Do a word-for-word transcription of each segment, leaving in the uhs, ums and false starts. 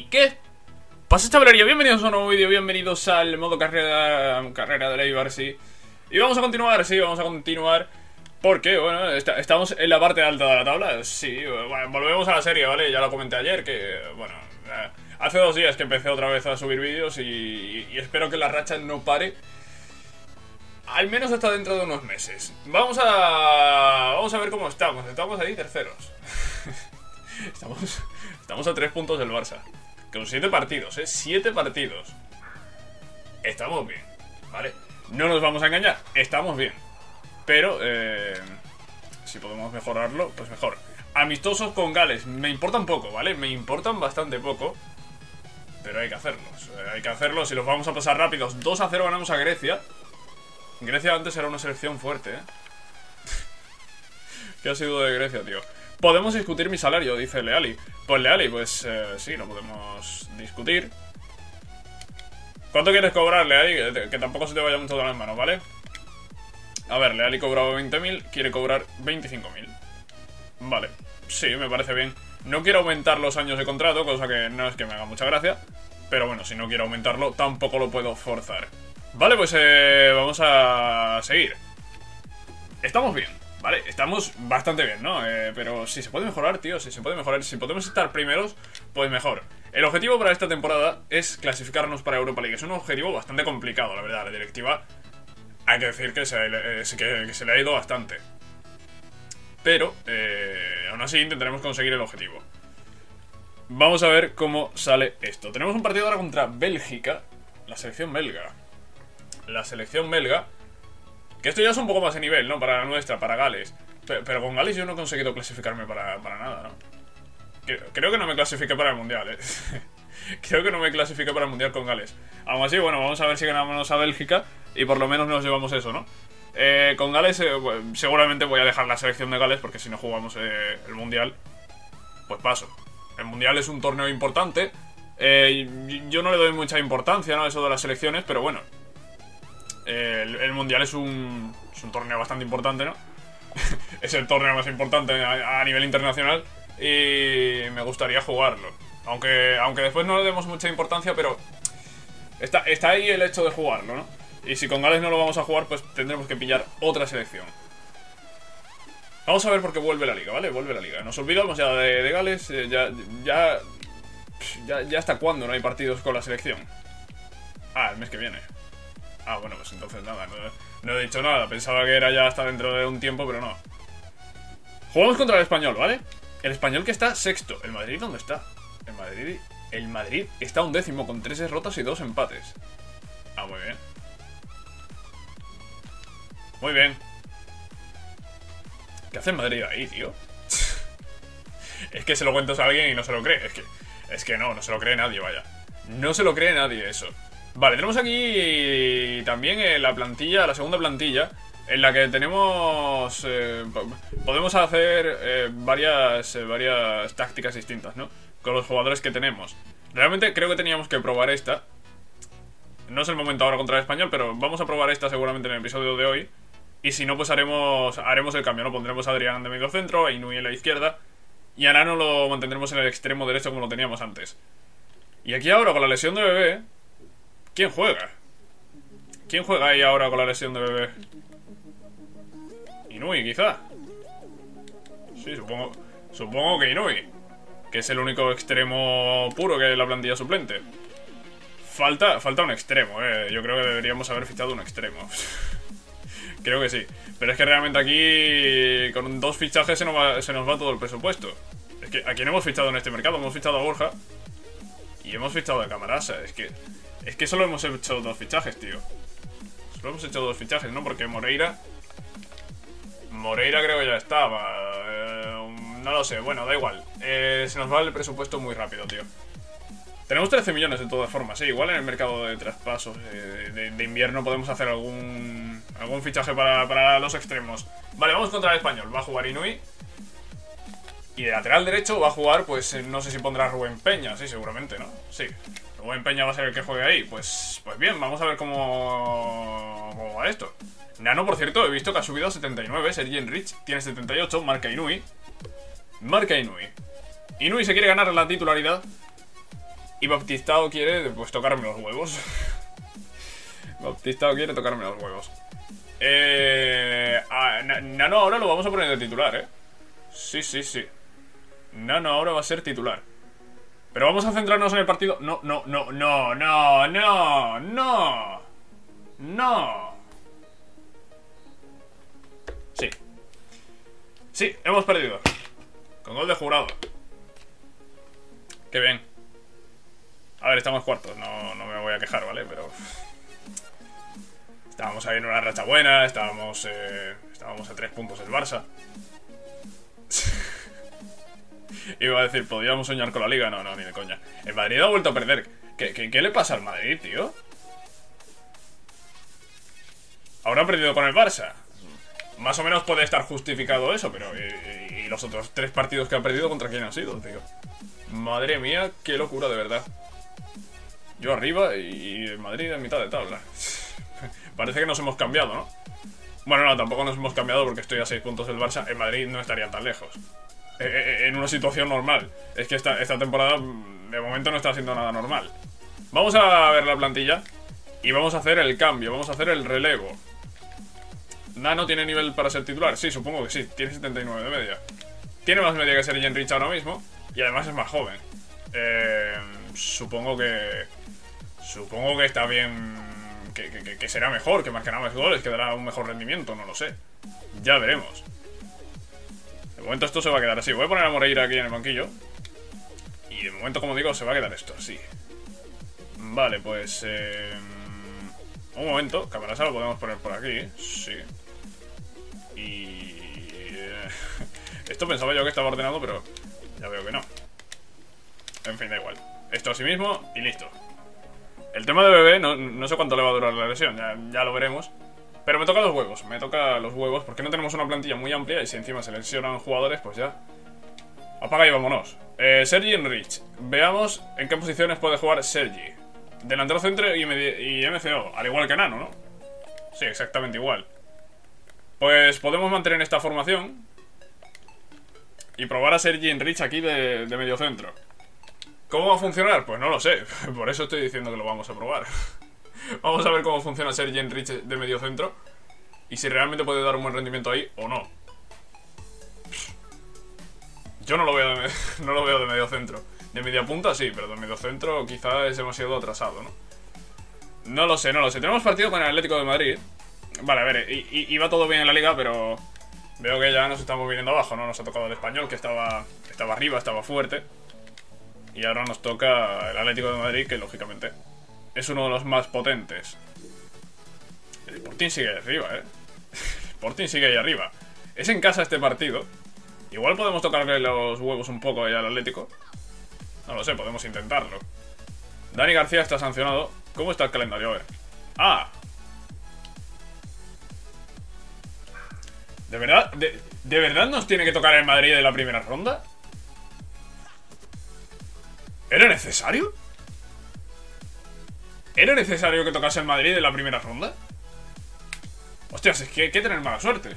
qué pasa, chavalería? Bienvenidos a un nuevo vídeo, bienvenidos al modo carrera, carrera de Eibar, sí. Y vamos a continuar, sí, vamos a continuar. Porque, bueno, está, estamos en la parte alta de la tabla. Sí, bueno, volvemos a la serie, ¿vale? Ya lo comenté ayer, que, bueno, eh, hace dos días que empecé otra vez a subir vídeos y, y espero que la racha no pare. Al menos hasta dentro de unos meses. Vamos a... Vamos a ver cómo estamos. Estamos ahí terceros. Estamos... Estamos a tres puntos del Barça. Con siete partidos, ¿eh? Siete partidos. Estamos bien, ¿vale? No nos vamos a engañar. Estamos bien. Pero, eh... si podemos mejorarlo, pues mejor. Amistosos con Gales. Me importan poco, ¿vale? Me importan bastante poco. Pero hay que hacerlos. Eh, hay que hacerlos y los vamos a pasar rápidos. dos a cero ganamos a Grecia. Grecia antes era una selección fuerte, ¿eh? ¿Qué ha sido de Grecia, tío? Podemos discutir mi salario, dice Leali. Pues Leali, pues eh, sí, lo podemos discutir. ¿Cuánto quieres cobrar, Leali? Que, que tampoco se te vaya mucho de las manos, ¿vale? A ver, Leali cobraba veinte mil, quiere cobrar veinticinco mil. Vale, sí, me parece bien. No quiero aumentar los años de contrato, cosa que no es que me haga mucha gracia. Pero bueno, si no quiero aumentarlo, tampoco lo puedo forzar. Vale, pues eh, vamos a seguir. Estamos bien, ¿vale? Estamos bastante bien, ¿no? Eh, pero si se puede mejorar, tío, si se puede mejorar. Si podemos estar primeros, pues mejor. El objetivo para esta temporada es clasificarnos para Europa League. Es un objetivo bastante complicado, la verdad. La directiva, hay que decir que se, eh, que, que se le ha ido bastante. Pero, eh, aún así intentaremos conseguir el objetivo. Vamos a ver cómo sale esto. Tenemos un partido ahora contra Bélgica, la selección belga. La selección belga, que esto ya es un poco más de nivel, ¿no? Para la nuestra, para Gales. Pero, pero con Gales yo no he conseguido clasificarme para, para nada, ¿no? Creo, creo que no me clasifiqué para el Mundial, ¿eh? Creo que no me clasifiqué para el Mundial con Gales. Aún así, bueno, vamos a ver si ganamos a Bélgica y por lo menos nos llevamos eso, ¿no? Eh, con Gales, eh, bueno, seguramente voy a dejar la selección de Gales porque si no jugamos eh, el Mundial, pues paso. El Mundial es un torneo importante. Eh, yo no le doy mucha importancia, ¿no? Eso de las selecciones, pero bueno. El, el Mundial es un, es un torneo bastante importante, ¿no? Es el torneo más importante a, a nivel internacional y me gustaría jugarlo. Aunque, aunque después no le demos mucha importancia, pero está, está ahí el hecho de jugarlo, ¿no? Y si con Gales no lo vamos a jugar, pues tendremos que pillar otra selección. Vamos a ver por qué vuelve la liga, ¿vale? Vuelve la liga. Nos olvidamos ya de, de Gales, eh, ya, ya, ya... Ya hasta cuándo no hay partidos con la selección. Ah, el mes que viene. Ah, bueno, pues entonces nada, no, no he dicho nada. Pensaba que era ya hasta dentro de un tiempo, pero no. Jugamos contra el Español, ¿vale? El Español que está sexto. ¿El Madrid dónde está? El Madrid... El Madrid está un décimo con tres derrotas y dos empates. Ah, muy bien. Muy bien. ¿Qué hace el Madrid ahí, tío? Es que se lo cuentas a alguien y no se lo cree. Es que, es que no, no se lo cree nadie, vaya. No se lo cree nadie eso. Vale, tenemos aquí también eh, la plantilla, la segunda plantilla, en la que tenemos... Eh, podemos hacer eh, varias, eh, varias tácticas distintas, ¿no? Con los jugadores que tenemos. Realmente creo que teníamos que probar esta. No es el momento ahora contra el Español, pero vamos a probar esta seguramente en el episodio de hoy. Y si no, pues haremos, haremos el cambio, ¿no? Pondremos a Adrián de medio centro, a Inui en la izquierda. Y a Nano lo mantendremos en el extremo derecho como lo teníamos antes. Y aquí ahora con la lesión de Bebé... ¿Quién juega? ¿Quién juega ahí ahora con la lesión de Bebé? Inui, quizá. Sí, supongo Supongo que Inui, que es el único extremo puro que hay en la plantilla suplente. Falta, falta un extremo, eh. Yo creo que deberíamos haber fichado un extremo. Creo que sí. Pero es que realmente aquí con dos fichajes se nos va, se nos va todo el presupuesto. Es que aquí no hemos fichado en este mercado. Hemos fichado a Borja y hemos fichado a Camarasa. Es que Es que solo hemos hecho dos fichajes, tío. Solo hemos hecho dos fichajes, ¿no? Porque Moreira... Moreira creo que ya estaba. Eh, no lo sé, bueno, da igual. Eh, se nos va el presupuesto muy rápido, tío. Tenemos trece millones de todas formas, sí. Igual en el mercado de traspasos eh, de, de invierno podemos hacer algún algún fichaje para, para los extremos. Vale, vamos contra el Español. Va a jugar Inui. Y de lateral derecho va a jugar, pues no sé si pondrá Rubén Peña. Sí, seguramente, ¿no? Sí. Rubén Peña va a ser el que juegue ahí. Pues, pues bien, vamos a ver cómo, cómo va esto. Nano, por cierto, he visto que ha subido a setenta y nueve. Sergi Enrich tiene setenta y ocho. Marca Inui. Marca Inui. Inui se quiere ganar la titularidad. Y Baptistao quiere, pues, tocarme los huevos. Baptistao quiere tocarme los huevos. Eh... Ah, Nano ahora lo vamos a poner de titular, ¿eh? Sí, sí, sí. Nano ahora va a ser titular. Pero vamos a centrarnos en el partido. No, no, no, no, no, no, no. No. Sí. Sí, hemos perdido. Con gol de Jurado. Qué bien. A ver, estamos cuartos. No, no me voy a quejar, ¿vale? Pero... estábamos ahí en una racha buena. Estábamos... Eh, estábamos a tres puntos el Barça. Iba a decir, ¿podríamos soñar con la Liga? No, no, ni de coña. El Madrid ha vuelto a perder. ¿Qué, qué, qué le pasa al Madrid, tío? Ahora ha perdido con el Barça. Más o menos puede estar justificado eso, pero... ¿Y, y los otros tres partidos que ha perdido contra quién han sido, tío? Madre mía, qué locura, de verdad. Yo arriba y el Madrid en mitad de tabla. Parece que nos hemos cambiado, ¿no? Bueno, no, tampoco nos hemos cambiado porque estoy a seis puntos del Barça. En Madrid no estaría tan lejos. En una situación normal. Es que esta, esta temporada de momento no está siendo nada normal. Vamos a ver la plantilla y vamos a hacer el cambio, vamos a hacer el relevo. Nano tiene nivel para ser titular. Sí, supongo que sí, tiene setenta y nueve de media. Tiene más media que Sergi Enrich ahora mismo. Y además es más joven. eh, Supongo que Supongo que está bien. Que, que, que será mejor, que marcará más goles, que dará un mejor rendimiento, no lo sé. Ya veremos. De momento esto se va a quedar así. Voy a poner a Moreira aquí en el banquillo. Y de momento, como digo, se va a quedar esto así. Vale, pues... Eh, un momento. Camarasa lo podemos poner por aquí. Sí. Y... Eh, esto pensaba yo que estaba ordenado, pero ya veo que no. En fin, da igual. Esto así mismo y listo. El tema de Bebé, no, no sé cuánto le va a durar la lesión. Ya, ya lo veremos. Pero me toca los huevos, me toca los huevos porque no tenemos una plantilla muy amplia y si encima se lesionan jugadores, pues ya. Apaga y vámonos. Eh, Sergi Enrich. Veamos en qué posiciones puede jugar Sergi. Delantero centro y, y M C O, al igual que Nano, ¿no? Sí, exactamente igual. Pues podemos mantener esta formación y probar a Sergi Enrich aquí de, de medio centro. ¿Cómo va a funcionar? Pues no lo sé, por eso estoy diciendo que lo vamos a probar. Vamos a ver cómo funciona Sergi Enrich de medio centro y si realmente puede dar un buen rendimiento ahí o no. Yo no lo veo de, no lo veo de medio centro. De media punta sí, pero de medio centro quizá es demasiado atrasado, ¿no? No lo sé, no lo sé. Tenemos partido con el Atlético de Madrid. Vale, a ver, iba todo bien en la liga, pero veo que ya nos estamos viniendo abajo, ¿no? Nos ha tocado el Español, que estaba, estaba arriba, estaba fuerte. Y ahora nos toca el Atlético de Madrid, que lógicamente es uno de los más potentes. El Sporting sigue ahí arriba, ¿eh? El Sporting sigue ahí arriba. Es en casa este partido. Igual podemos tocarle los huevos un poco ahí al Atlético. No lo sé, podemos intentarlo. Dani García está sancionado. ¿Cómo está el calendario? A ver. ¡Ah! ¿De verdad? ¿De, ¿De verdad nos tiene que tocar el Madrid en la primera ronda? ¿Era necesario? ¿Era necesario que tocase el Madrid en la primera ronda? Hostias, es que hay que tener mala suerte.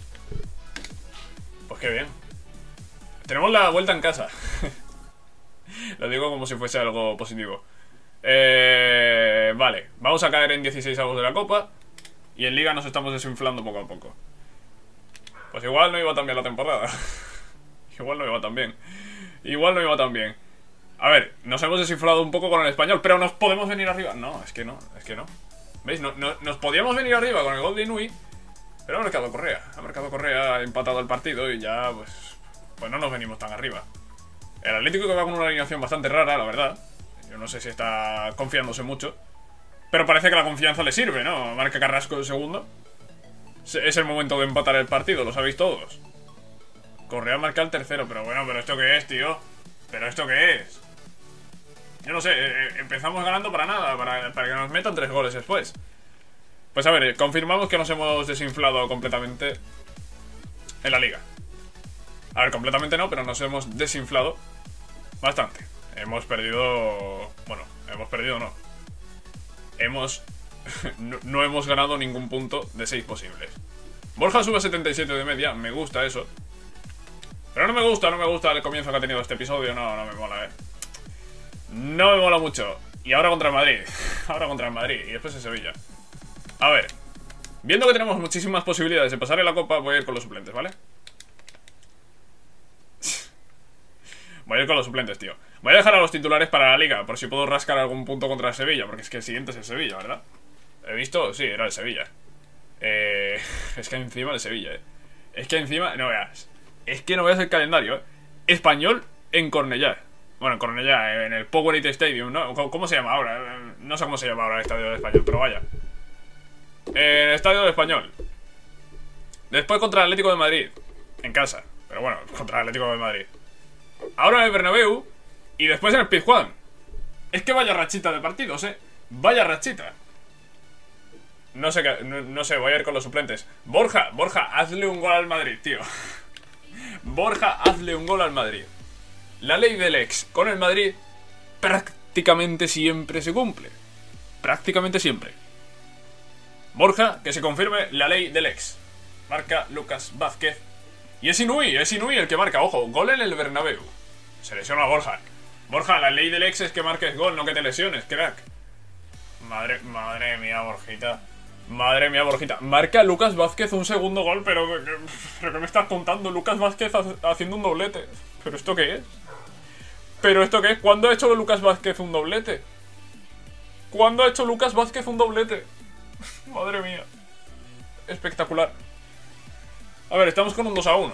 Pues qué bien. Tenemos la vuelta en casa. Lo digo como si fuese algo positivo. eh, Vale, vamos a caer en dieciséis avos de la Copa. Y en Liga nos estamos desinflando poco a poco. Pues igual no iba tan bien la temporada. Igual no iba tan bien. Igual no iba tan bien. A ver, nos hemos desinflado un poco con el Español, pero nos podemos venir arriba. No, es que no, es que no. ¿Veis? No, no, nos podíamos venir arriba con el gol de Inui, pero ha marcado Correa. Ha marcado Correa, ha empatado el partido y ya, pues, pues no nos venimos tan arriba. El Atlético que va con una alineación bastante rara, la verdad. Yo no sé si está confiándose mucho, pero parece que la confianza le sirve, ¿no? Marca Carrasco el segundo. Es el momento de empatar el partido, lo sabéis todos. Correa marca el tercero, pero bueno, ¿pero esto qué es, tío? ¿Pero esto qué es? Yo no sé, eh, empezamos ganando para nada, para, para que nos metan tres goles después. Pues a ver, confirmamos que nos hemos desinflado completamente en la liga. A ver, completamente no, pero nos hemos desinflado bastante. Hemos perdido... Bueno, hemos perdido no. Hemos... no, no hemos ganado ningún punto de seis posibles. Borja sube a setenta y siete de media, me gusta eso. Pero no me gusta, no me gusta el comienzo que ha tenido este episodio, no, no me mola, eh. No me mola mucho. Y ahora contra el Madrid. Ahora contra el Madrid. Y después en Sevilla. A ver. Viendo que tenemos muchísimas posibilidades de pasar en la Copa, voy a ir con los suplentes, ¿vale? Voy a ir con los suplentes, tío. Voy a dejar a los titulares para la Liga, por si puedo rascar algún punto contra el Sevilla. Porque es que el siguiente es el Sevilla, ¿verdad? He visto, sí, era el Sevilla. Eh... Es que encima el Sevilla, eh. Es que encima, no veas. Es que no veas el calendario, eh. Español en Cornellá. Bueno, en Cornellá, en el Powerade Stadium, ¿no? ¿Cómo se llama ahora? No sé cómo se llama ahora el Estadio del Español, pero vaya. En el Estadio del Español. Después contra el Atlético de Madrid. En casa. Pero bueno, contra el Atlético de Madrid. Ahora en el Bernabéu. Y después en el Pizjuán. Es que vaya rachita de partidos, eh. Vaya rachita. No sé qué, no, no sé, voy a ir con los suplentes. Borja, Borja, hazle un gol al Madrid, tío. Borja, hazle un gol al Madrid. La ley del ex con el Madrid prácticamente siempre se cumple. Prácticamente siempre. Borja, que se confirme la ley del ex. Marca Lucas Vázquez. Y es Inui, es Inui el que marca, ojo, gol en el Bernabéu. Se lesiona a Borja. Borja, la ley del ex es que marques gol, no que te lesiones, crack. Madre, madre mía, Borjita. Madre mía, Borjita. Marca Lucas Vázquez un segundo gol, pero... ¿Pero qué me estás contando? Lucas Vázquez haciendo un doblete. ¿Pero esto qué es? ¿Pero esto qué es? ¿Cuándo ha hecho Lucas Vázquez un doblete? ¿Cuándo ha hecho Lucas Vázquez un doblete? Madre mía. Espectacular. A ver, estamos con un dos a uno.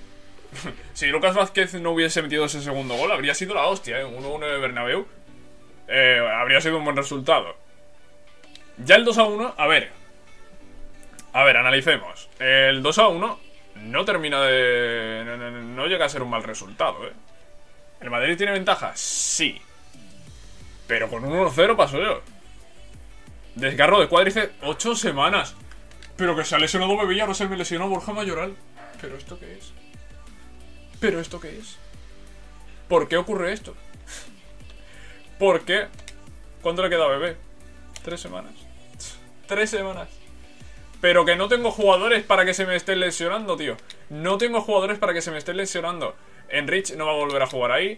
Si Lucas Vázquez no hubiese metido ese segundo gol, habría sido la hostia, ¿eh? uno uno de Bernabéu. Eh, habría sido un buen resultado. Ya el dos a uno, a ver. A ver, analicemos. El dos a uno no termina de... No, no, no llega a ser un mal resultado, ¿eh? ¿El Madrid tiene ventaja? Sí. Pero con un uno cero pasó yo. Desgarro de cuádriceps, ocho semanas. Pero que se ha lesionado Bebé y ahora se me lesionó Borja Mayoral. ¿Pero esto qué es? ¿Pero esto qué es? ¿Por qué ocurre esto? ¿Por qué? ¿Cuánto le queda a Bebé? Tres semanas. Tres semanas. Pero que no tengo jugadores para que se me estén lesionando, tío. No tengo jugadores para que se me estén lesionando. Enrich no va a volver a jugar ahí.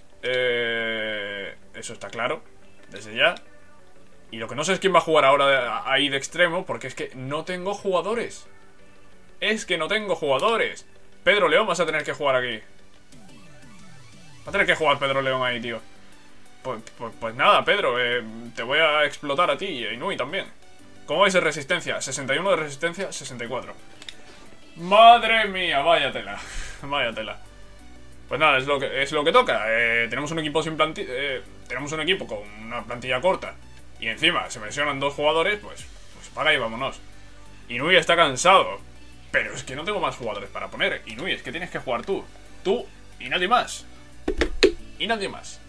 Eh, eso está claro. Desde ya. Y lo que no sé es quién va a jugar ahora de, ahí de extremo. Porque es que no tengo jugadores. Es que no tengo jugadores. Pedro León vas a tener que jugar aquí. Va a tener que jugar Pedro León ahí, tío. Pues, pues, pues nada, Pedro, eh, te voy a explotar a ti y a Inui también. ¿Cómo vais de resistencia? sesenta y uno de resistencia, sesenta y cuatro. Madre mía, vaya tela. Vaya tela. Pues nada, es lo que, es lo que toca. Eh, tenemos un equipo sin plantilla. Eh, tenemos un equipo con una plantilla corta. Y encima se mencionan dos jugadores, pues, pues para ahí vámonos. Inui está cansado. Pero es que no tengo más jugadores para poner. Inui, es que tienes que jugar tú. Tú y nadie más. Y nadie más.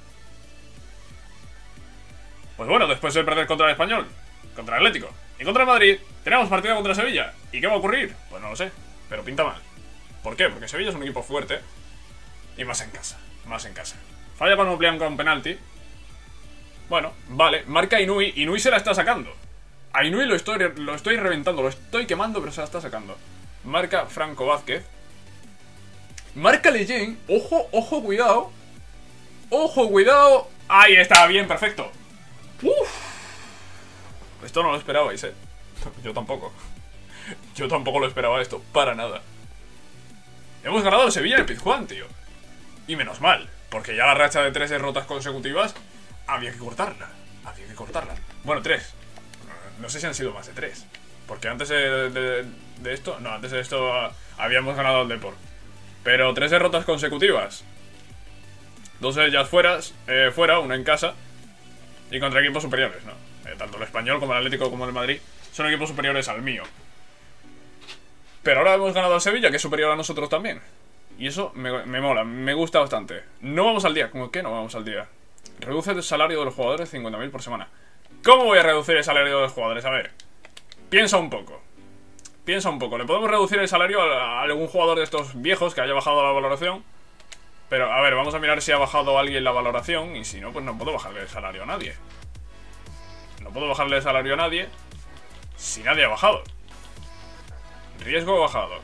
Pues bueno, después de perder contra el Español, contra el Atlético y contra el Madrid, tenemos partido contra Sevilla. ¿Y qué va a ocurrir? Pues no lo sé, pero pinta mal. ¿Por qué? Porque Sevilla es un equipo fuerte. Y más en casa, más en casa. Falla con Oplian con penalti. Bueno, vale, marca Inui. Inui se la está sacando. A Inui lo estoy, lo estoy reventando, lo estoy quemando, pero se la está sacando. Marca Franco Vázquez. Marca Leyen. Ojo, ojo, cuidado. Ojo, cuidado. Ahí está, bien, perfecto. Uf. Esto no lo esperabais, eh. Yo tampoco. Yo tampoco lo esperaba esto, para nada. Hemos ganado al Sevilla en el Pizjuán, tío. Y menos mal, porque ya la racha de tres derrotas consecutivas había que cortarla. Había que cortarla. Bueno, tres. No sé si han sido más de tres. Porque antes de, de, de esto... No, antes de esto uh, habíamos ganado al Depor. Pero tres derrotas consecutivas. Dos de ellas fuera, eh, fuera, una en casa. Y contra equipos superiores, ¿no? Eh, tanto el Español como el Atlético como el Madrid son equipos superiores al mío. Pero ahora hemos ganado al Sevilla, que es superior a nosotros también. Y eso me, me mola, me gusta bastante. No vamos al día. ¿Cómo que no vamos al día? Reduce el salario de los jugadores cincuenta mil por semana. ¿Cómo voy a reducir el salario de los jugadores? A ver, piensa un poco. Piensa un poco. ¿Le podemos reducir el salario a, a algún jugador de estos viejos que haya bajado la valoración? Pero, a ver, vamos a mirar si ha bajado alguien la valoración. Y si no, pues no puedo bajarle el salario a nadie. No puedo bajarle el salario a nadie si nadie ha bajado. Riesgo bajado.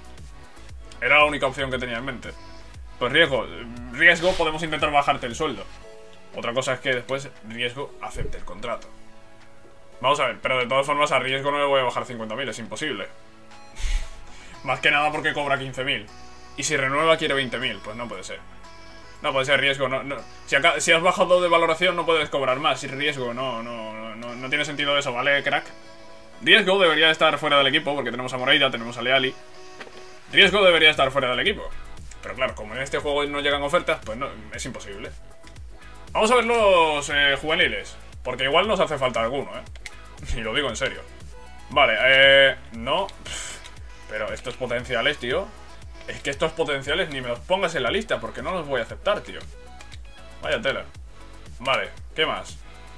Era la única opción que tenía en mente. Pues riesgo, riesgo podemos intentar bajarte el sueldo. Otra cosa es que después Riesgo acepte el contrato. Vamos a ver, pero de todas formas a Riesgo no le voy a bajar cincuenta mil, es imposible. Más que nada porque cobra quince mil. Y si renueva quiere veinte mil, pues no puede ser. No puede ser Riesgo, no, no. Si, acá, si has bajado de valoración no puedes cobrar más. Si Riesgo, no, no, no, no tiene sentido eso, ¿vale, crack? Riesgo debería estar fuera del equipo porque tenemos a Moreira, tenemos a Leali. Riesgo debería estar fuera del equipo. Pero claro, como en este juego no llegan ofertas, pues no, es imposible. Vamos a ver los eh, juveniles, porque igual nos hace falta alguno, ¿eh? Y lo digo en serio. Vale, eh... no... Pero estos potenciales, tío. Es que estos potenciales ni me los pongas en la lista, porque no los voy a aceptar, tío. Vaya tela. Vale, ¿qué más?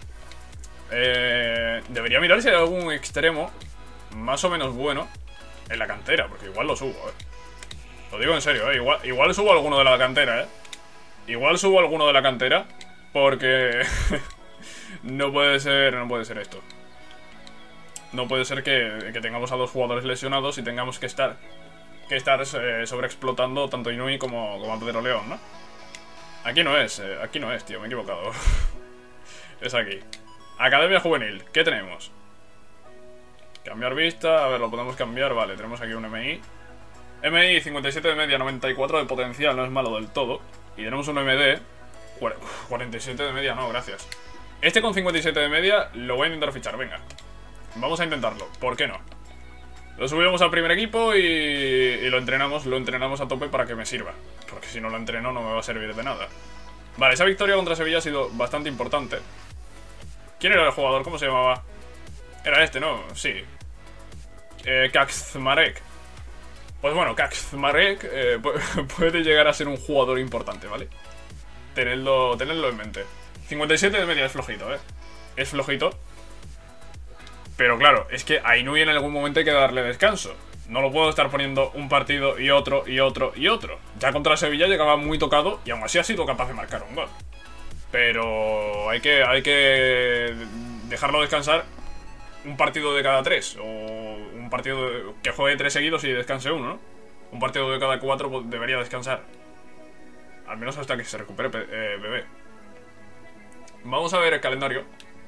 Eh... Debería mirar si hay algún extremo más o menos bueno en la cantera, porque igual lo subo, eh. Lo digo en serio, eh. Igual, igual subo alguno de la cantera, eh. Igual subo alguno de la cantera, porque... no puede ser... No puede ser esto. No puede ser que, que tengamos a dos jugadores lesionados y tengamos que estar que estar eh, sobreexplotando tanto a Inui como, como a Pedro León, ¿no? Aquí no es, eh, aquí no es, tío, me he equivocado. Es aquí. Academia Juvenil, ¿qué tenemos? Cambiar vista, a ver, lo podemos cambiar, vale, tenemos aquí un M I. M I cincuenta y siete de media, noventa y cuatro de potencial, no es malo del todo. Y tenemos un M D, cuarenta y siete de media, no, gracias. Este con cincuenta y siete de media lo voy a intentar fichar, venga. Vamos a intentarlo, ¿por qué no? Lo subimos al primer equipo y, y lo entrenamos, lo entrenamos a tope para que me sirva. Porque si no lo entreno no me va a servir de nada. Vale, esa victoria contra Sevilla ha sido bastante importante. ¿Quién era el jugador? ¿Cómo se llamaba? Era este, ¿no? Sí. Eh, Kaczmarek. Pues bueno, Kaczmarek eh, puede llegar a ser un jugador importante, ¿vale? Tenedlo, tenedlo en mente. cincuenta y siete de media es flojito, ¿eh? Es flojito. Pero claro, es que a Inui en algún momento hay que darle descanso. No lo puedo estar poniendo un partido y otro y otro y otro. Ya contra Sevilla llegaba muy tocado y aún así ha sido capaz de marcar un gol. Pero hay que, hay que dejarlo descansar un partido de cada tres. O un partido de, que juegue tres seguidos y descanse uno, ¿no? Un partido de cada cuatro debería descansar. Al menos hasta que se recupere eh, Bebé. Vamos a ver el calendario.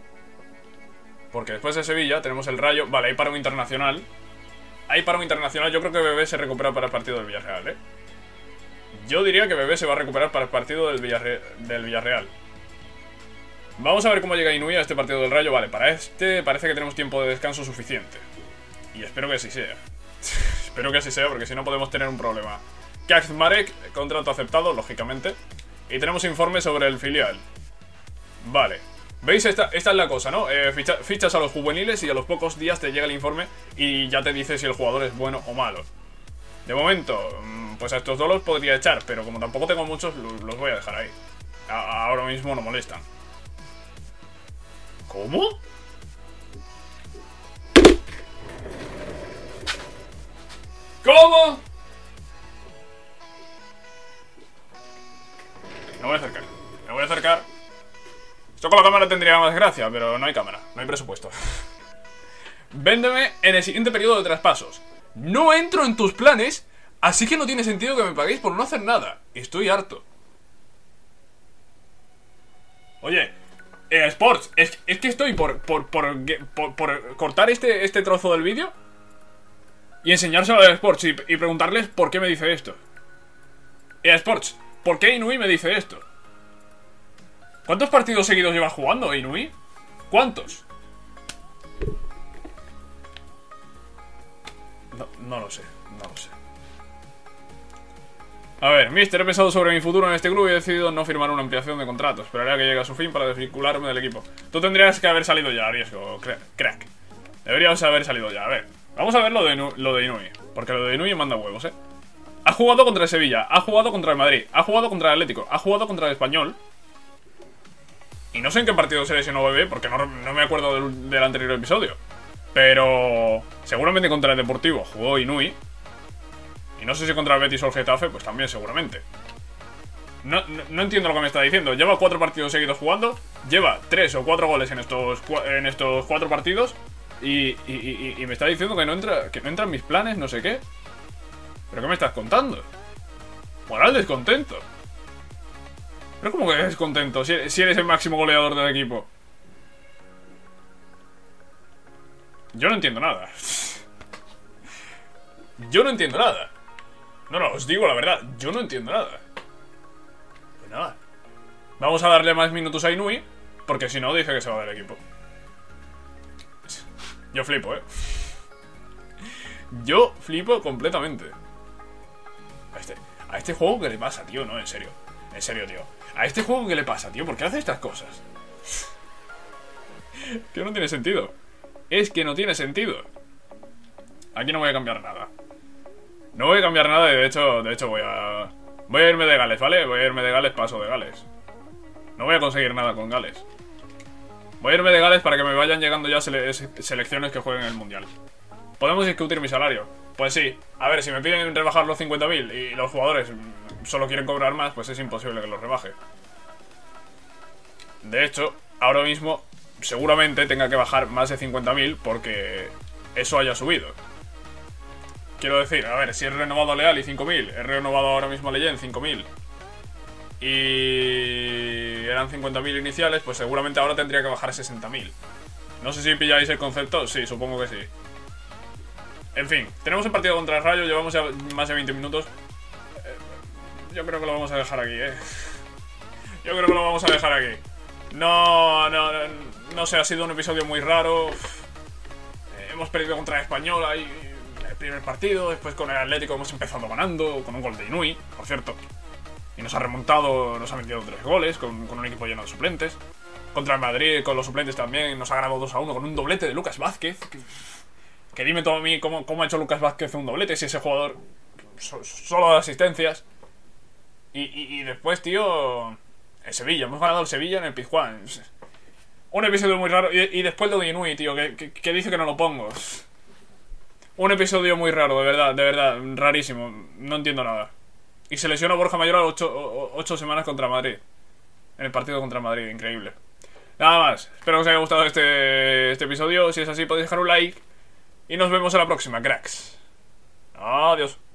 Porque después de Sevilla tenemos el Rayo. Vale, hay paro internacional. Hay paro internacional. Yo creo que Bebé se recupera para el partido del Villarreal, ¿eh? Yo diría que Bebé se va a recuperar para el partido del, Villarre del Villarreal. Vamos a ver cómo llega Inui a este partido del Rayo. Vale, para este parece que tenemos tiempo de descanso suficiente. Y espero que así sea. Espero que así sea, porque si no podemos tener un problema. Kaczmarek, contrato aceptado, lógicamente. Y tenemos informe sobre el filial. Vale. ¿Veis? Esta, esta es la cosa, ¿no? Eh, ficha, fichas a los juveniles y a los pocos días te llega el informe y ya te dice si el jugador es bueno o malo. De momento, pues a estos dos los podría echar, pero como tampoco tengo muchos, los voy a dejar ahí. A, ahora mismo no molestan. ¿Cómo? ¿Cómo? Me voy a acercar. Me voy a acercar. Esto con la cámara tendría más gracia, pero no hay cámara, no hay presupuesto. Véndeme en el siguiente periodo de traspasos. No entro en tus planes, así que no tiene sentido que me paguéis por no hacer nada. Estoy harto. Oye, eh, Sports, es, es que estoy por, por, por, por, por cortar este, este trozo del vídeo y enseñárselo a Sports y, y preguntarles por qué me dice esto. Eh, Sports, ¿por qué Inui me dice esto? ¿Cuántos partidos seguidos lleva jugando Inui? ¿Cuántos? No, no lo sé, no lo sé. A ver, mister, he pensado sobre mi futuro en este club y he decidido no firmar una ampliación de contrato. Esperaré a que llegue a su fin para desvincularme del equipo. Tú tendrías que haber salido ya, Riesgo, crack. Deberías haber salido ya, a ver. Vamos a ver lo de, lo de Inui, porque lo de Inui manda huevos, ¿eh? Ha jugado contra el Sevilla, ha jugado contra el Madrid, ha jugado contra el Atlético, ha jugado contra el Español. Y no sé en qué partido se lesionó Bebé, porque no, no me acuerdo del, del anterior episodio. Pero seguramente contra el Deportivo jugó Inui. Y no sé si contra el Betis o el Getafe, pues también seguramente. No, no, no entiendo lo que me está diciendo. Lleva cuatro partidos seguidos jugando. Lleva tres o cuatro goles en estos, en estos cuatro partidos. Y, y, y, y me está diciendo que no entra, que no entra en mis planes, no sé qué. ¿Pero qué me estás contando? Moral descontento. Pero ¿cómo que eres contento si, si eres el máximo goleador del equipo? Yo no entiendo nada. Yo no entiendo nada. No, no, os digo la verdad, yo no entiendo nada. Pues nada. Vamos a darle más minutos a Inui, porque si no dice que se va del equipo. Yo flipo, eh. Yo flipo completamente. A este, a este juego, ¿qué le pasa, tío? No, en serio. En serio, tío. A este juego, ¿qué le pasa, tío? ¿Por qué hace estas cosas? Que no tiene sentido. Es que no tiene sentido. Aquí no voy a cambiar nada. No voy a cambiar nada y de hecho, de hecho voy a... Voy a irme de Gales, ¿vale? Voy a irme de Gales, paso de Gales. No voy a conseguir nada con Gales. Voy a irme de Gales para que me vayan llegando ya sele selecciones que jueguen en el Mundial. ¿Podemos discutir mi salario? Pues sí. A ver, si me piden rebajar los cincuenta mil y los jugadores solo quieren cobrar más, pues es imposible que los rebaje. De hecho, ahora mismo seguramente tenga que bajar más de cincuenta mil porque eso haya subido. Quiero decir, a ver, si he renovado a Leal y cinco mil, he renovado ahora mismo a Leyen cinco mil y eran cincuenta mil iniciales, pues seguramente ahora tendría que bajar sesenta mil. No sé si pilláis el concepto, sí, supongo que sí. En fin, tenemos el partido contra el Rayo, llevamos ya más de veinte minutos. Eh, yo creo que lo vamos a dejar aquí, eh. Yo creo que lo vamos a dejar aquí. No, no, no, no sé, ha sido un episodio muy raro. Eh, hemos perdido contra el Español ahí el primer partido, después con el Atlético hemos empezado ganando, con un gol de Inui, por cierto. Y nos ha remontado, nos ha metido tres goles, con, con un equipo lleno de suplentes. Contra el Madrid, con los suplentes también, nos ha ganado dos a uno con un doblete de Lucas Vázquez. Que, que dime todo a mí cómo, cómo ha hecho Lucas Vázquez un doblete, si ese jugador so, solo da asistencias. Y, y, y después, tío, el Sevilla, hemos ganado el Sevilla en el Pizjuán. Un episodio muy raro. Y, y después lo de Inui, tío, que, que, que dice que no lo pongo. Un episodio muy raro, de verdad, de verdad, rarísimo. No entiendo nada. Y se lesionó Borja Mayoral ocho, ocho semanas contra Madrid. En el partido contra Madrid, increíble. Nada más, espero que os haya gustado este, este episodio. Si es así, podéis dejar un like. Y nos vemos en la próxima, cracks. Adiós.